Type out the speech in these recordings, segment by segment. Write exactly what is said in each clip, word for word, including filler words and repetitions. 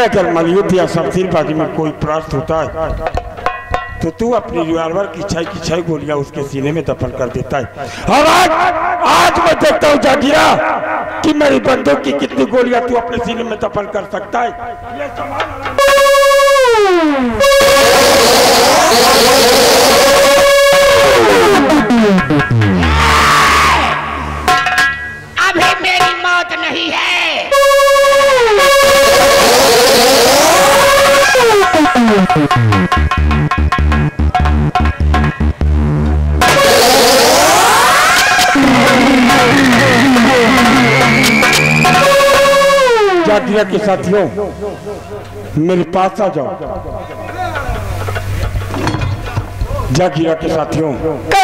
अगर मलयुद्ध या शमशीरबाजी में कोई प्रश्न होता है तो तू अपनी रिवॉल्वर की छह की छह गोलियां उसके सीने में दफन कर देता है। और आज आज मैं देखता हूँ जागीरा कि मेरी बंदूक की कितनी गोलियां तू अपने सीने में दफन कर सकता है। अभी मेरी मौत नहीं है। जागीरा के साथियों मेरे पास आ जाओ। जागीरा के साथियों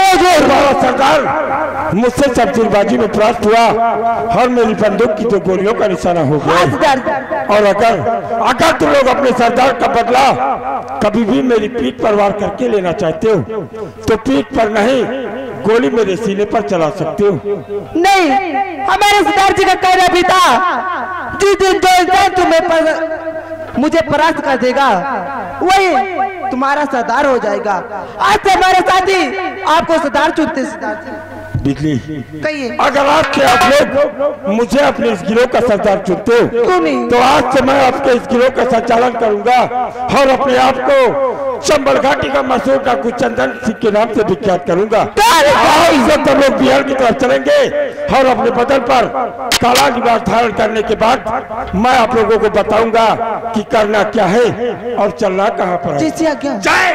सरदार मुझसे शमशीरबाजी में परास्त हुआ और मेरी बंदूक की तो गोलियों का निशाना हो गया। और अगर अगर तुम लोग अपने सरदार का बदला कभी भी मेरी पीठ पर वार करके लेना चाहते हो तो पीठ पर नहीं गोली मेरे सीने पर चला सकते हो। नहीं, हमारे सरदार जी का कहना भी था जिस दिन जो इंसान तुम्हें पर, मुझे परास्त कर देगा वही तुम्हारा सरदार हो जाएगा। आज से हमारे साथी आपको सरदार चुनते। बिजली कहिए, अगर आपके आप लोग मुझे अपने इस गिरोह का सरदार चुनते हो तो आज से मैं आपके इस गिरोह का संचालन करूंगा और अपने आप को चंबल घाटी का मशहूर डाकू चंदन सिंह के नाम से विख्यात करूंगा। तुम लोग बिहार की तरफ चलेंगे और अपने बदन पर काला लिबास धारण करने के बाद मैं आप लोगों को बताऊंगा कि करना क्या है और चलना कहाँ पर है। जय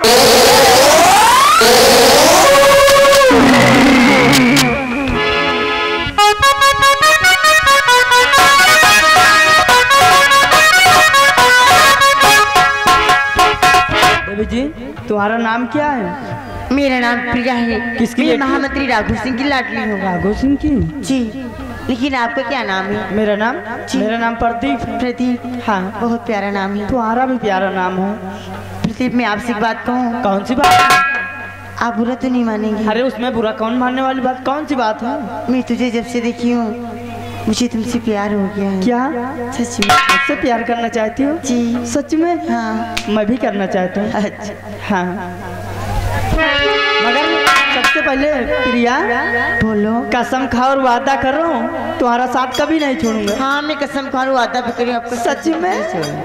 देवी जी, तुम्हारा नाम क्या है? मेरा नाम प्रिया है। किसकी? मैं महामंत्री राघु सिंह की लाडली हूँ। राघु सिंह की? जी, लेकिन आपका क्या नाम है? मेरा नाम मेरा नाम प्रदीप। प्रदीप? हाँ, बहुत प्यारा नाम है। तुम्हारा भी प्यारा नाम है। प्रदीप, मैं आपसे एक बात कहूँ। कौन सी बात? आप बुरा तो नहीं मानेंगे? अरे उसमें बुरा कौन मानने वाली बात, कौन सी बात है? मैं तुझे जब से देखी हूँ मुझे तुमसे प्यार हो गया है। क्या सच में? मुझसे प्यार करना चाहती हो? जी। सच में? हाँ। मैं भी करना चाहता हूँ। अच्छा। हाँ, मगर सबसे पहले प्रिया बोलो। कसम खा और वादा कर रहा हूँ तुम्हारा साथ कभी नहीं छोड़ूंगा। हाँ, मैं कसम खा रहा हूँ, वादा भी करूँ आपको। सच में?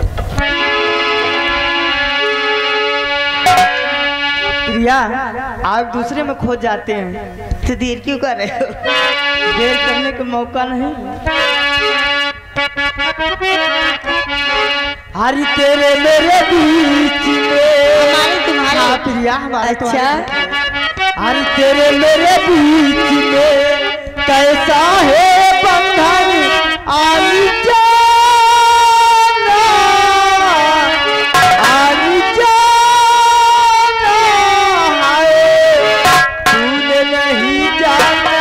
प्रिया, आप दूसरे में खो जाते हैं तो देर क्यों कर रहे हो? देर करने का मौका नहीं। हरी तेरे मेरे बीच में हमारे तुम्हारे? हाँ प्रिया, हमारे। अच्छा। हरी तेरे मेरे बीच में कैसा है बंधन आनी जाना, आनी जाना है तूने नहीं जाना।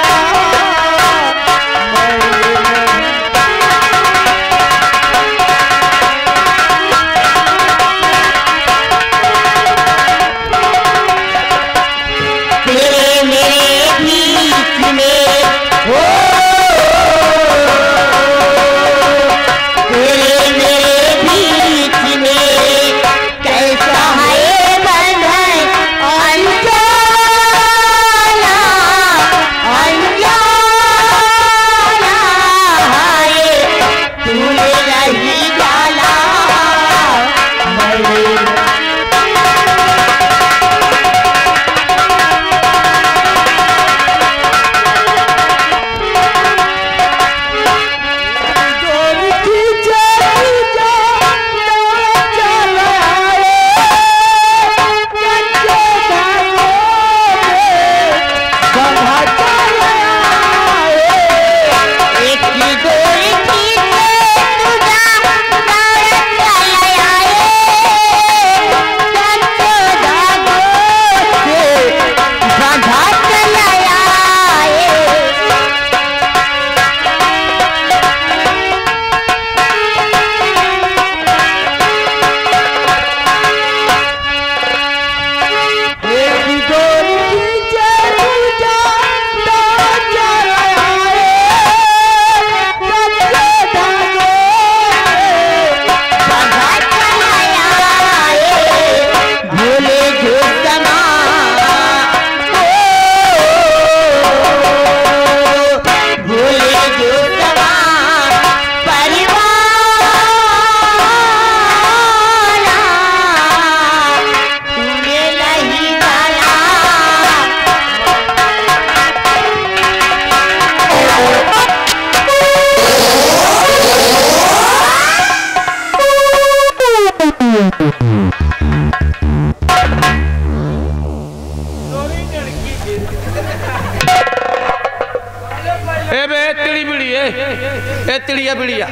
बिड़िया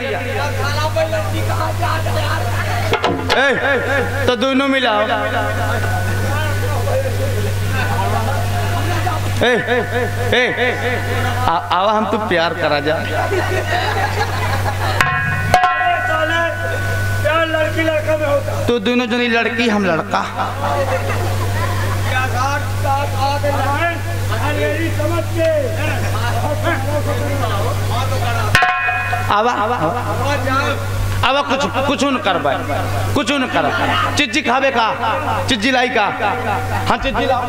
तो दोनों मिलाओ। ए, ए, ए, आ, आवा हम तो प्यार करा जा। प्यार लड़की लड़का में होता। तो दोनों जनी लड़की हम लड़का। समझ के आवा आवा आवा कुछ कुछ न कर भाई, कुछ न कर। चिज्जी खावे का, चिज्जी लाई का। हाँ चिज्जी ला।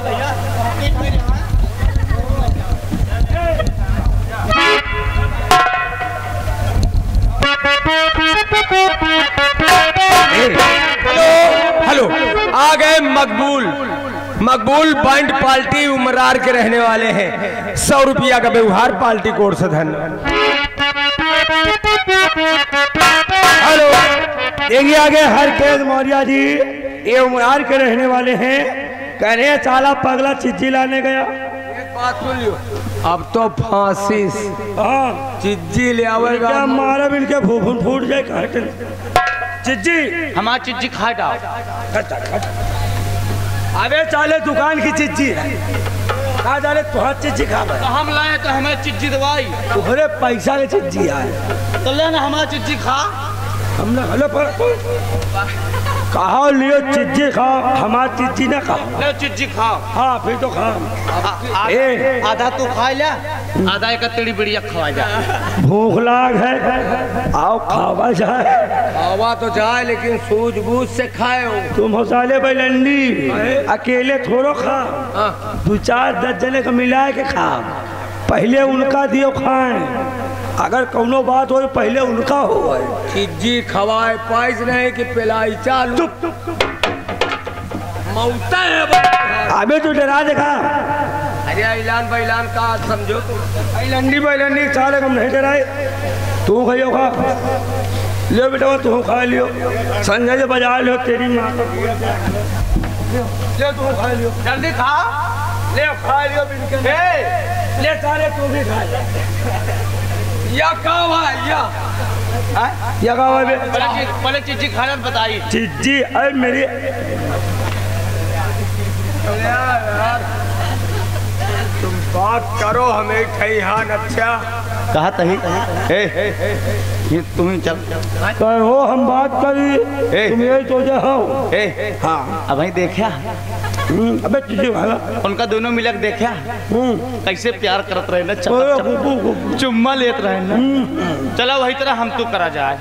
हेलो हेलो आ गए मकबूल। मकबूल बैंड पार्टी उमरार के रहने वाले हैं। सौ रुपया का व्यवहार पार्टी कोड से धन। हेलो देखिए आगे हर केस मौर्या जी, ये उमरार के रहने वाले हैं। कह रहे हैं चाला पगला चिज्जी लाने गया। बात सुन लियो, अब तो फांसी हाँ चिज्जी ले आवेगा। क्या मारा इनके फूफून फूट जाए काटन चिज्जी। हमारा चिज्जी खा डाल। अबे चाले दुकान की चिज्जी है, कहा डाले तुहार चिज्जी खा। तो हम लाए तो हमें चिज्जी दवाई, तुम्हारे पैसा के चिज्जी आए तो लेना हमारा चिज्जी खा। हमने हलो पर कहा लियो चिज्जी खाओ, हमारी चिज्जी ना खाओ। ले चिज्जी खाओ। हाँ फिर तो खाओ। आधा, आधा तू खा ले, आधा एक तेरी बिड़िया खवा जा। भूख लाग है, आओ खावा जाए। खावा तो जाए लेकिन सूझबूझ से खाए हो। तुम हौसाले बैलंडी अकेले थोड़ो खा, दो चार दस जने को मिला के खा। पहले उनका दियो खाएं, अगर कौनो बात हो पहले उनका हो। चिज्जी खवाए पाइज नहीं कि पिलाई चालू मौता है। अबे तू डरा देखा। अरे ऐलान बैलान का समझो तुम। बैलंडी बैलंडी चाले हम नहीं डराए। तू खाइयो खा लियो बेटा, तू खा लियो। संजय जी बजा लियो तेरी माँ को। ले तू खा लियो, जल्दी खा। ले खा लियो बिल्कुल। ले सारे तू भी खा ले। या कावा या या कावा बे पहले चिज्जी खाना बताइए। चिज्जी अरे मेरी तुम बात करो हमें ठैहान। अच्छा कहा तही ए, ये तुम ही चल कहो हम बात करी, तुम यही सोचे हो। ए, हाँ अब भाई देखा अबे चिज्जी खाला उनका दोनों मिलक देखा कैसे प्यार करत रहे ना, चुम्मा लेत रहे ना। चला वही तरह हम तो करा जाए।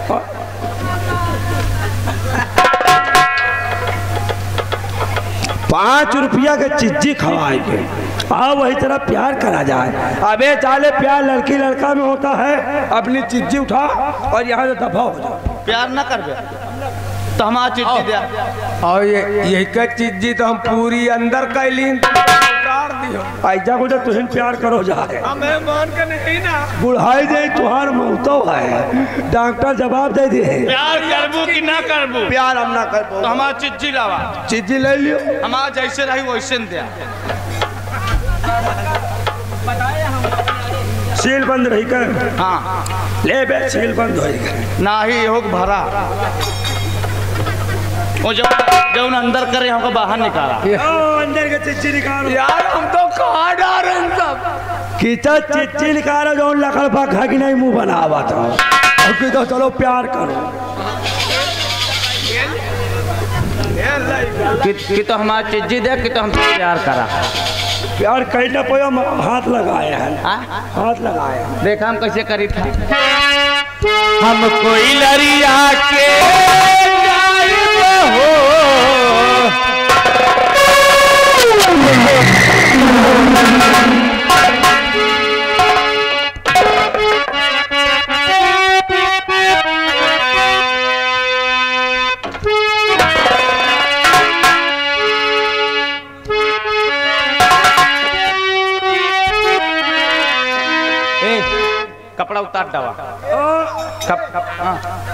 पाँच रुपया के चिज्जी खवाएंगे, आओ वही तरह प्यार करा जाए। अबे चाले प्यार लड़की लड़का में होता है। अपनी चिज्जी उठा और यहाँ से दफा हो जाओ। प्यार ना कर बे तो हमारा चिज्जी दे। और ये यही का चिज्जी तो हम पूरी अंदर कैली उतार दियो। ऐसा कुछ तुझे प्यार करो जाए। हमें मान के नहीं ना बुढ़ाई दे तुहार मौतो है, डॉक्टर जवाब दे दिए। प्यार करबू कि ना करबू? प्यार हम ना करबो तो हमारा चिज्जी लावा। चिज्जी ले लियो। हमारा जैसे रही वैसे दे। सील बंद रही कर। हाँ ले बे सील बंद हो ना ही हो भरा। वो जब जब अंदर करे हमको बाहर निकाला। अंदर के चिज्जी निकालो यार, हम तो कहाँ डाल रहे हैं सब। किचा चिज्जी निकालो जो लकड़ पखा की नहीं मुंह बनावा था। और कि तो चलो प्यार करो कि, कि तो हमारा चिज्जी दे कि तो हमसे प्यार करा। प्यार कहना पो हाथ लगाया है। हाथ लगाया देखा हम कैसे करी था। हम कोई लरिया के हो कपड़ा उतार दवा। कप, कप, हाँ।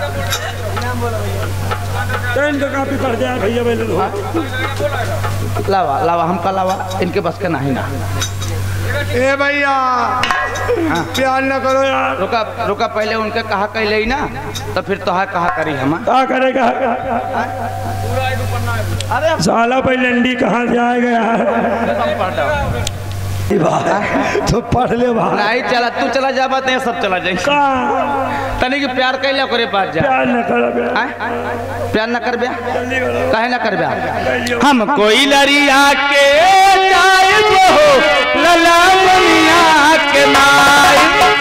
ट्रेन का काफी पड़ जाए भैया पहले लावा लावा हमका लावा, इनके बस का नहीं ना। ए भैया प्यार न करो यार। रुका रुका पहले उनके कहा कह ले ना तो फिर तो है कहा करी हम क्या करेगा? अरे साला भाई लंडी कहाँ से आएगा यार? तो पढ़ ले भाई। नहीं चला तू चला जा बात नहीं सब चला जाए तनी कि प्यार कर लिया करे पास जा। प्यार न कर बे। प्यार न कर बे कहे न कर बे हम कोई लड़िया के जाए हो लला मुनिया के नाई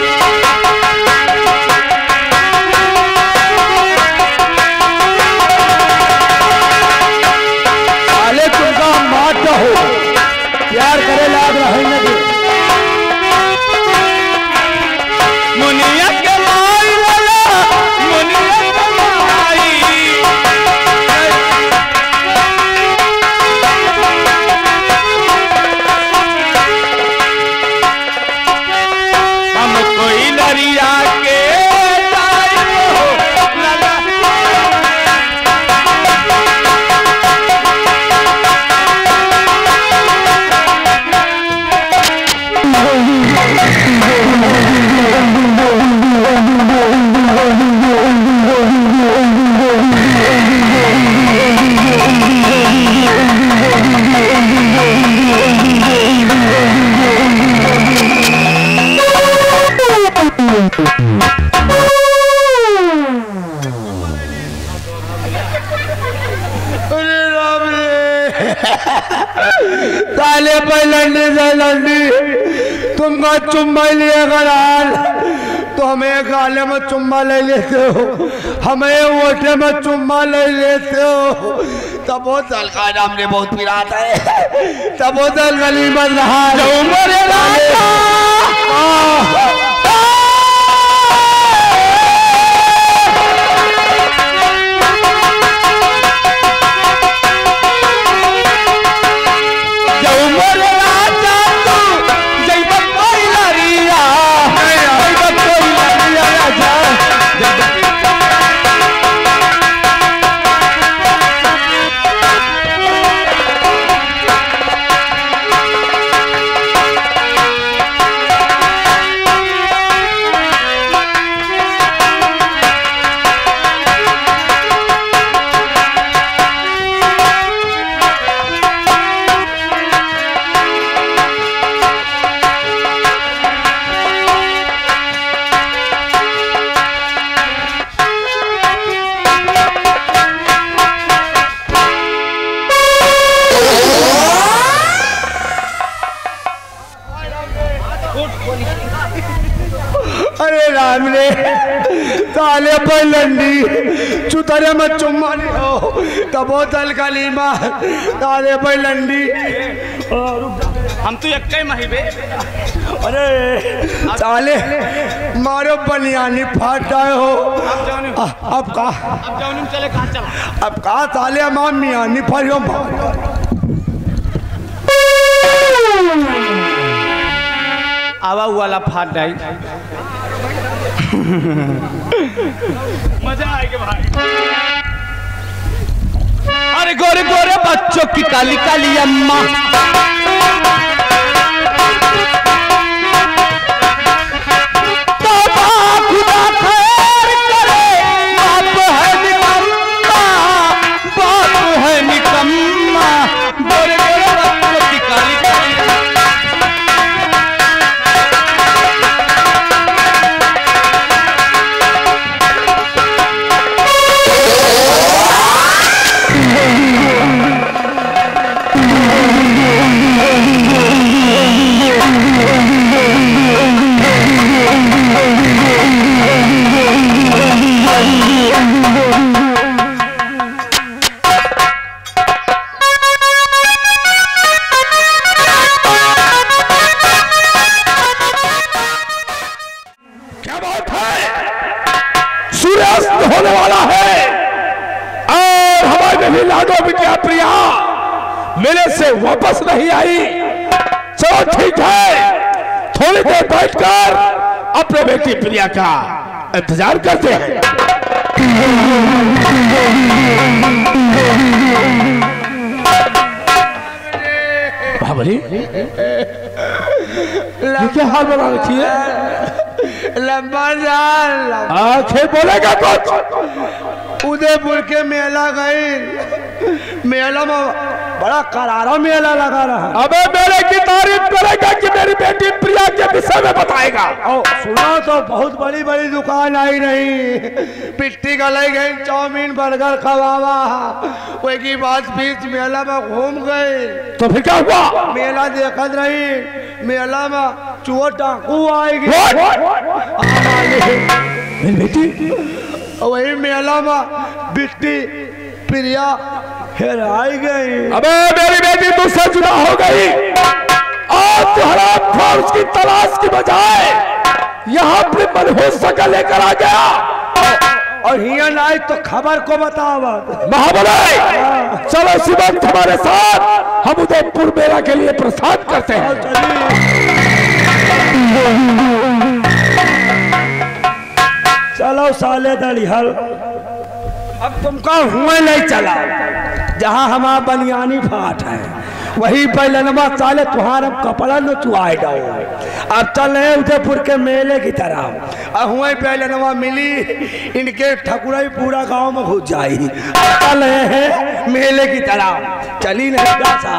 साले तुमका मात हो प्यार करे लाग रहे न मुनिया के माई लला मुनिया के माई हम कोई लड़िया के जाए हो लला साले पे लंडी से लंडी तुमको चुम्मा लिएगा यार तो हमें गाले में चुम्मा ले लेते हो हमें वोटे में चुम्मा ले लेते हो तब बहुत हल्का नाम ने बहुत पिराता है तब बहुत गली बन रहा है। अरे राम रे ताले पर लंडी चुतरे में चुम्मा नहीं हो तब बोतल कलीमा ताले पर लंडी हम तो एक महीबे अरे ताले मारो बनियानी फाटा हो अब का अब जाओ नहीं चले कहाँ चला अब का ताले हमार मियानी फाड़ो आवा वाला फाट डाई मजा आएगा भाई। अरे गोरे गोरे बच्चों की काली काली अम्मा खुदा खैर करे बाप है निकम्मा बाप है निकम्मा गोरे गोरे बच्चों की काली काली होने वाला है और हमारे भी लाडो बिटिया प्रिया मेरे से वापस नहीं आई। चलो ठीक है थोड़ी देर बैठकर अपने बेटी प्रिया का इंतजार करते हैं। बाबा बोली ये क्या हाल बना रखी है? लंबा जान आखिर बोलेगा कुछ? उदयपुर के मेला गई, मेला में बड़ा करारा मेला लगा रहा। अबे मेरे की तारीफ करेगा कि मेरी बेटी प्रिया के विषय में बताएगा? ओ सुना तो बहुत बड़ी बड़ी दुकान आई रही, पिट्टी गलाई गई, चाउमीन बर्गर खवावा, वही की बात बीच मेला में घूम गए। तो फिर क्या हुआ? मेला देखत रही, मेला में चोर डाकू आएगी। बेटी वही मेला में बिट्टी प्रिया हेराई गई। अबे मेरी बेटी तुझसे जुदा हो गई और तू हरामखोर उसकी तलाश की बजाय यहाँ अपनी मनहूस शकल लेकर आ गया। और हिया नहीं तो खबर को बतावा। महाबली चलो इसी वक्त हमारे साथ, हम उदयपुर मेला के लिए प्रस्थान करते हैं। चलो साले दलिहल, अब तुमका हुए नहीं चला, जहाँ हमारा बनियानी फाट है वही पहलनवा साले तुम्हारा कपड़ा न चुआए जाओ। अब चल रहे उदयपुर के मेले की तरफ, अब हुए पहलनवा मिली, इनके ठकुराई पूरा गांव में घुस जाई। चल रहे हैं मेले की तरफ, चली नहीं सा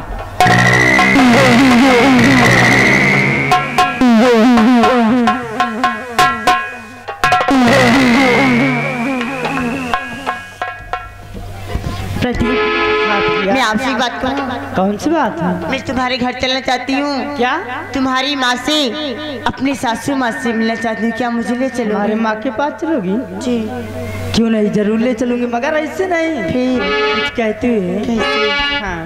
प्रदीप, मैं आपसे बात करूं? कौन सी बात है? मैं तुम्हारे घर चलना चाहती हूँ। क्या? तुम्हारी माँ से, अपनी सासू माँ से मिलना चाहती हूँ, क्या मुझे ले चलो? हमारे माँ के पास चलोगी? जी। क्यों नहीं, जरूर ले चलूंगी, मगर ऐसे नहीं। फिर कुछ कहते हुए? कैसे? हाँ।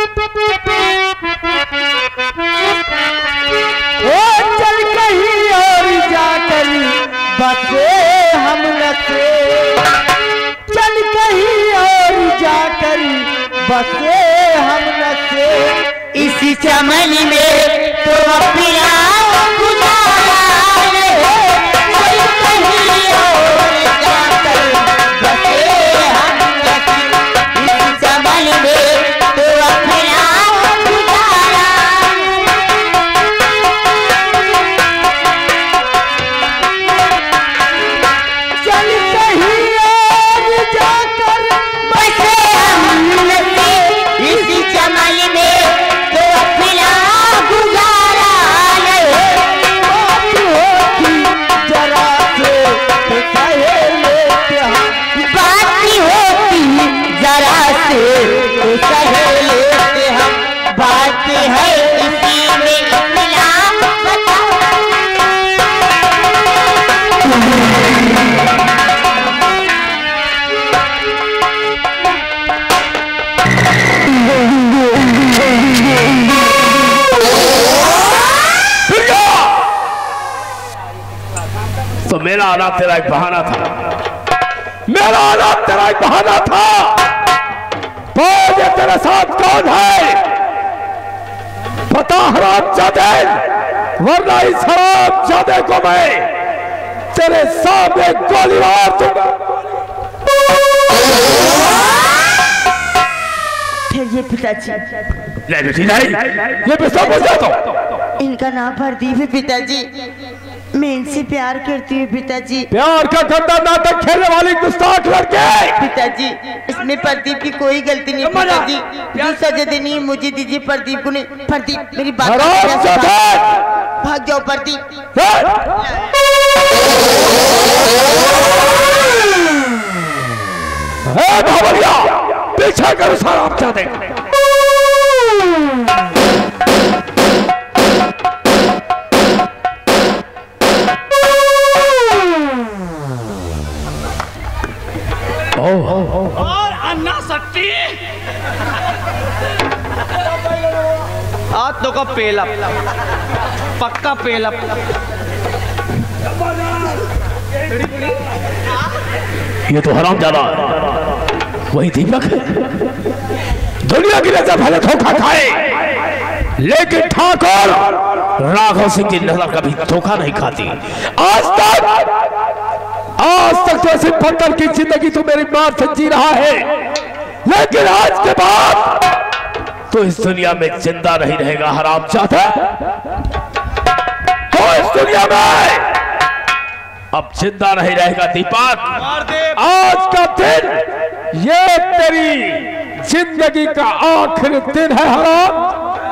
ओ चल कहीं और जाकर बसे हम नसे, चल कहीं और जाकर बसे हम नसे, इसी चमन में तो अपना गुजारा है, चल कहीं और जाकर बसे हम नसे, इसी चमन में तो अपना गुजारा चल कहीं और जाकर बसे हम नसे, इसी चमन में तो अपना गुजारा है। बात होती जरा से तो सहे लेते हम, बात होती जरा से तो सहे लेते हम, बात है इसी में इतना बता। तो मेरा आना तेरा एक बहाना था, मेरा आना तेरा एक बहाना था। बोल ये तेरे साथ कौन है? बता हरामजादे, वरना इस हरामजादे को मैं तेरे सामने गोली मार दूंगा। फिर ये पिताजी, नहीं बेटी नहीं, ये पैसा बोल जाता हूं। इनका नाम प्रदीप है पिताजी, मैं इनसे प्यार करती हूँ पिताजी। प्यार का गंदा नाटक खेलने वाली गुस्ताख लड़के, पिताजी इसमें प्रदीप की कोई गलती नहीं पिताजी, जो सजा देनी है मुझे दीजिए, प्रदीप को नहीं। प्रदीप मेरी बात हरामजादे, भाग जाओ प्रदीप। हे भावरिया, पीछे कर उस हरामजादे को। और अन्ना शक्ति आज तो का पेला पक्का पेला। ये तो हरामजादा वही दीपक है, दुनिया की नजर भले धोखा खाए, लेकिन ठाकुर राघव सिंह की नजर कभी धोखा नहीं खाती। आज तक आज तक तो ऐसे पत्थर की जिंदगी तो मेरी मां से जी रहा है, लेकिन आज के बाद तो इस दुनिया में जिंदा नहीं रहेगा हरामजादा। तो इस दुनिया में अब जिंदा नहीं रहेगा दीपक। आज का दिन ये तेरी जिंदगी का आखिरी दिन है हराम।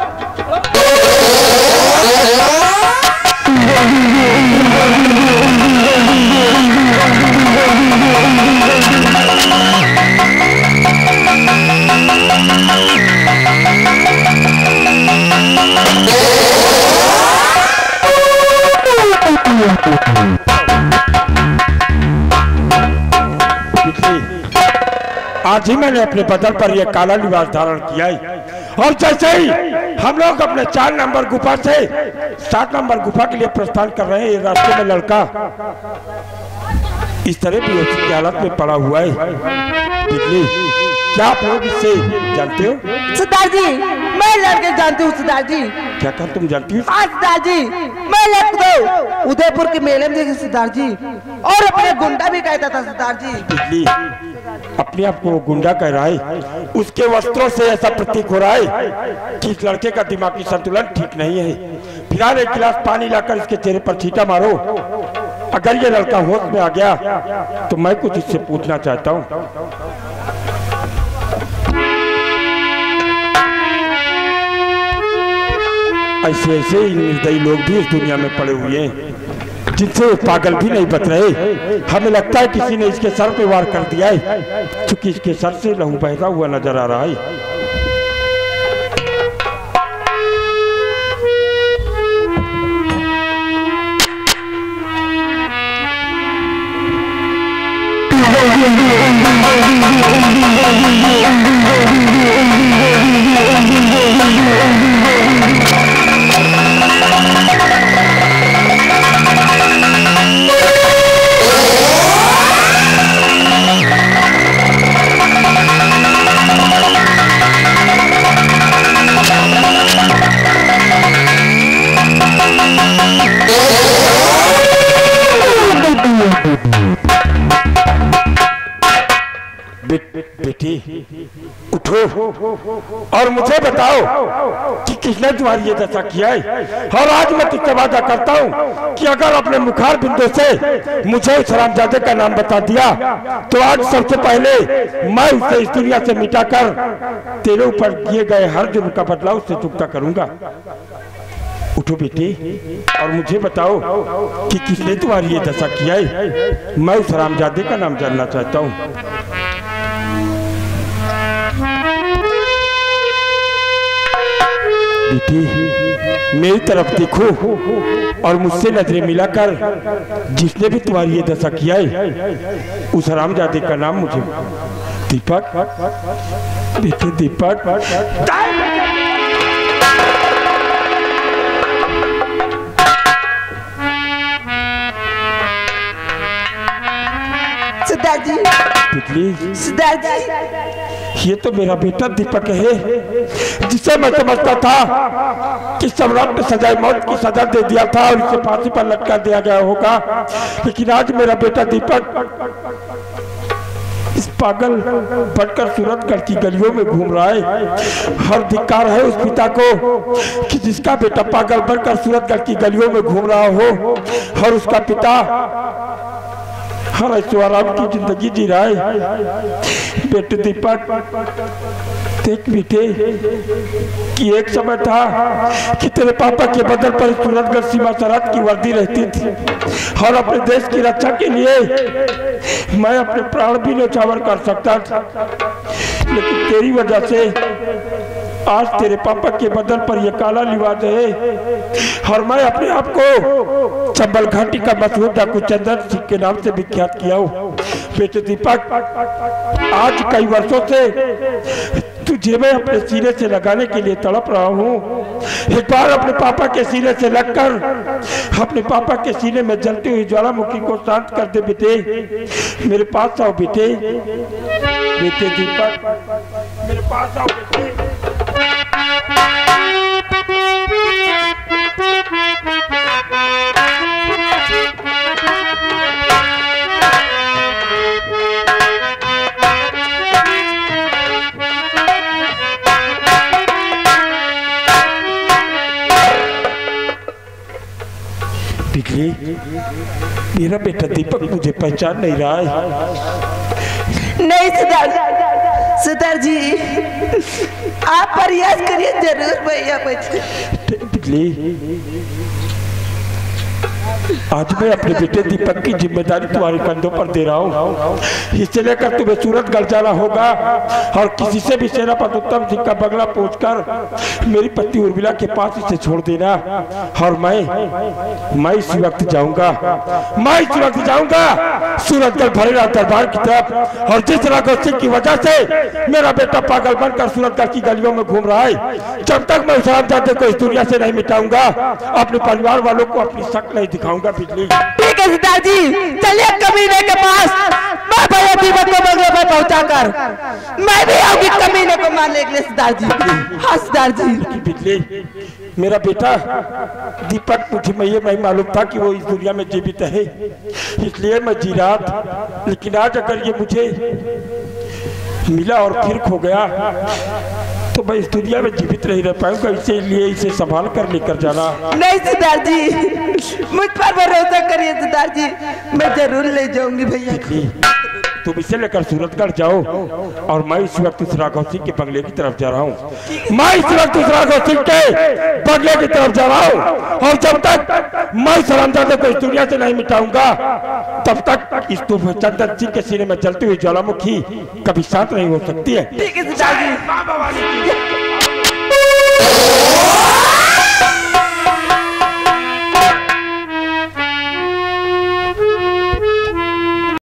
आज ही मैंने अपने बदन पर यह काला लिबास धारण किया है और जैसे ही हम लोग अपने चार नंबर गुफा से सात नंबर गुफा के लिए प्रस्थान कर रहे हैं, ये रास्ते में लड़का इस तरह भी की हालत में पड़ा हुआ है। बिजली, क्या आप लोग इससे जानते हो? सरदार जी, मैं लड़के जानती हूँ सरदार जी। क्या कर तुम जानती हो? हाँ सरदार जी, मैं लड़के उदयपुर के मेले में देखी सरदार जी, और अपने गुंडा भी कहता था सरदार जी। बिजली, अपने आप को गुंडा कह रहा है, उसके वस्त्रों से ऐसा प्रतीक हो रहा है कि इस लड़के का दिमागी संतुलन ठीक नहीं है। फिलहाल एक गिलास पानी लाकर इसके चेहरे पर छींटा मारो, अगर ये लड़का होश में आ गया तो मैं कुछ इससे पूछना चाहता हूँ। ऐसे ऐसे निर्दयी लोग भी इस दुनिया में पड़े हुए हैं जिनसे पागल भी नहीं बच रहे। हमें लगता है किसी ने इसके सर पे वार कर दिया है, क्योंकि इसके सर से लहू बहता हुआ नजर आ रहा है। बेटी उठो और मुझे बताओ कि किसने तुम्हारी ये दशा किया है। और आज मैं तुझसे वादा करता हूँ कि अगर अपने मुखार बिंदु से मुझे उस हरामजादे का नाम बता दिया तो आज सबसे पहले मैं उसे इस दुनिया से मिटाकर तेरे ऊपर किए गए हर जुर्म का बदला उससे चुकता करूंगा। उठो बेटी और मुझे बताओ कि किसने तुम्हारी ये दशा किया है। मैं उस हरामजादे का नाम जानना चाहता हूँ। बेटी मेरी तरफ देखो और मुझसे नजरें मिलाकर जिसने भी तुम्हारी ये दशा किया है उस हरामजादे का नाम मुझे दीपक। बेटे दीपक, सरदार जी, बिजली, सरदार जी, ये तो मेरा बेटा दीपक है जिसे मैं समझता था कि सम्राट ने सजाए मौत की सजा दे दिया था और इसे फांसी पर लटका दिया गया होगा, लेकिन आज मेरा बेटा दीपक इस पागल बनकर सूरतगढ़ की गलियों में घूम रहा है। हर धिक्कार है उस पिता को कि जिसका बेटा पागल बनकर सूरतगढ़ की गलियों में घूम रहा हो और उसका पिता हर ऐश्वर्य की जिंदगी जी रहा है। बेटे दीपक देख बेटे कि एक समय था कि तेरे पापा के बदल पर सूरतगढ़ सीमा सरहद की वर्दी रहती थी और अपने देश की रक्षा के लिए मैं अपने प्राण भी न्यौछावर कर सकता था, लेकिन तेरी वजह से आज तेरे पापा के बदल पर यह काला लिबास है और मैं अपने आप को चंबल घाटी का मशहूर डाकू चंदन सिंह के नाम से विख्यात किया हूँ। बेटे दीपक आज कई वर्षों से तुझे मैं अपने सीने से लगाने के लिए तड़प रहा हूँ। एक बार अपने पापा के सीने से लगकर अपने पापा के सीने में जलती हुई ज्वालामुखी को शांत कर दे बेटे। मेरे पास आओ बेटे। बेटे दीपक मेरे पास आओ बेटे। बिजली, मेरा बेटा दीपक मुझे पहचान नहीं रहा है। नहीं सरदार, सरदार जी आप प्रयास करिए जरूर भैया बच्चे। बिजली, आज मैं अपने बेटे दीपक की जिम्मेदारी तुम्हारे कंधों पर दे रहा हूँ। इससे लेकर तुम्हें सूरतगढ़ जाना होगा और किसी से भी सेनापति उत्तम सिंह का बंगला पहुंचकर मेरी पत्नी उर्मिला के पास इसे छोड़ देना। और मैं मैं इस वक्त जाऊंगा, मैं इस वक्त जाऊंगा सूरतगढ़ भरेरा दरबार की तरफ। और जिस राघव सिंह की वजह से मेरा बेटा पागल बनकर सूरतगढ़ की गलियों में घूम रहा है, जब तक मैं उस रामजादे को इस दुनिया से नहीं मिटाऊंगा, अपने परिवार वालों को अपनी शक नहीं दिखाऊंगा। बिजली, ठीक है सरदार जी, चलिए कमीने के पास, मैं भैया दीपक को बंगले पर पहुंचाकर मैं भी आऊंगी कमीने को मारने के लिए सरदार जी। हाँ सरदार जी। बिजली, मेरा बेटा दीपक, मुझे मैं ये नहीं मालूम था कि वो इस दुनिया में जीवित है, इसलिए मैं जी रहा था। लेकिन आज अगर ये मुझे मिला और फिर खो गया तो मैं इस दुनिया में जीवित नहीं रह पाऊंगा। इसीलिए इसे संभाल कर लेकर जाना। नहीं सरदार जी, मुझ पर भरोसा करिए सरदार जी, मैं जरूर ले जाऊंगी भैया। तुम इसे लेकर सूरतगढ़ जाओ और मैं इस वक्त उस राघव सिंह के बंगले की तरफ जा रहा हूँ। मैं इस वक्त उस राघव सिंह के बंगले की तरफ जा रहा हूँ और जब तक मैं सरामजादे को इस दुनिया से नहीं मिटाऊंगा, तब तक इस चंदन सिंह के सीने में जलती हुई ज्वालामुखी कभी शांत नहीं हो सकती है। ठीक है सरदार जी।